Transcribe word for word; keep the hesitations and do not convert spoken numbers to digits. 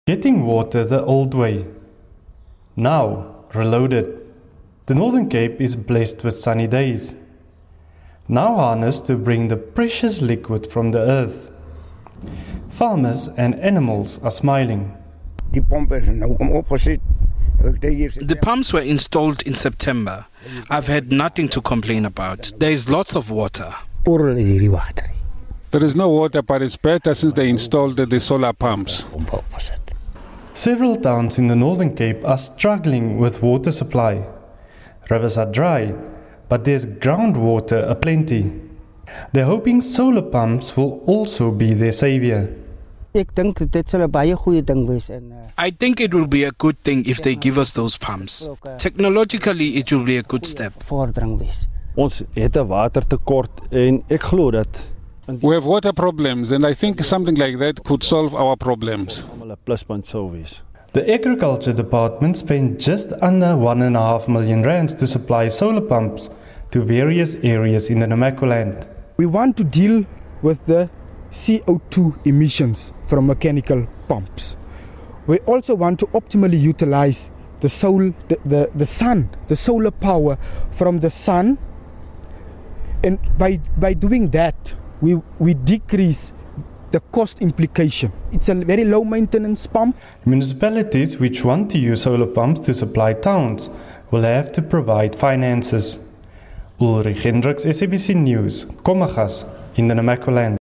Getting water the old way. Now, reloaded. The Northern Cape is blessed with sunny days. Now harnessed to bring the precious liquid from the earth. Farmers and animals are smiling. The pumps were installed in September. I've had nothing to complain about. There is lots of water. There is no water, but it's better since they installed the solar pumps. Several towns in the Northern Cape are struggling with water supply. Rivers are dry, but there's groundwater aplenty. They're hoping solar pumps will also be their savior. I think it will be a good thing if they give us those pumps. Technologically, it will be a good step. Ons het 'n watertekort en ek glo dat we have water problems, and I think something like that could solve our problems. The Agriculture Department spent just under one and a half million rands to supply solar pumps to various areas in the Namaqualand. We want to deal with the C O two emissions from mechanical pumps. We also want to optimally utilize the, sol the, the, the sun, the solar power from the sun, and by, by doing that, we, we decrease the cost implication. It's a very low maintenance pump. Municipalities which want to use solar pumps to supply towns will have to provide finances. Ulrich Hendricks, S A B C News, Kommagas in the Namaqualand.